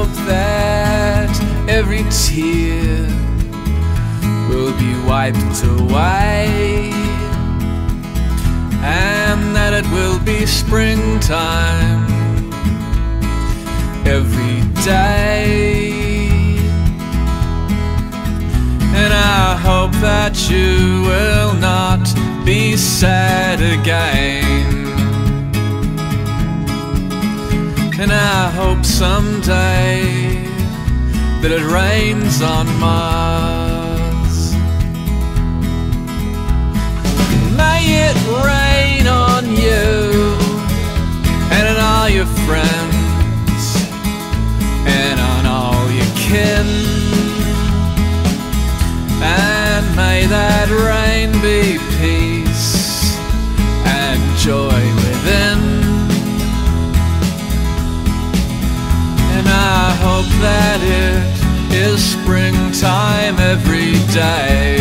hope that every tear will be wiped away, and that it will be springtime every day. And I hope that you will not be sad again. And I hope someday that it rains on Mars. May it rain on you and on all your friends and on all your kin. And may that rain be peace and joy within. And I hope that it is springtime every day.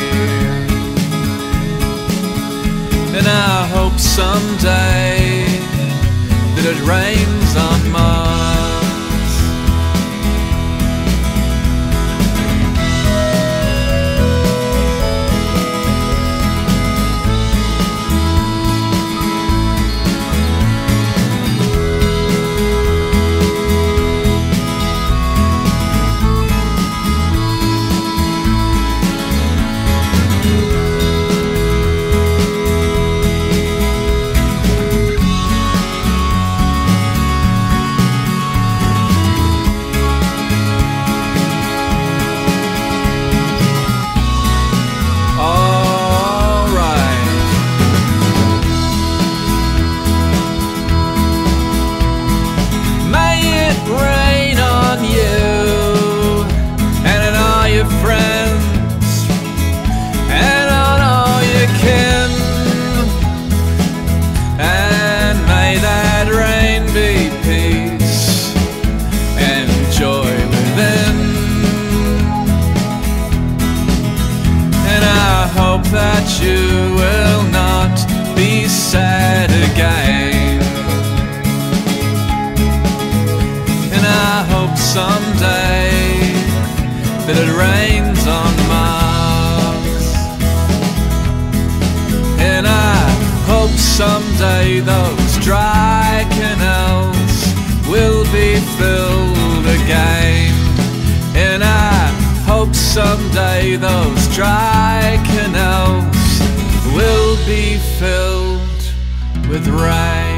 And I hope someday that it rains on Mars. Friends and on all your kin, and may that rain be peace and joy within. And I hope that you will not be sad again. And I hope someday that it rains on Mars. And I hope someday those dry canals will be filled again. And I hope someday those dry canals will be filled with rain.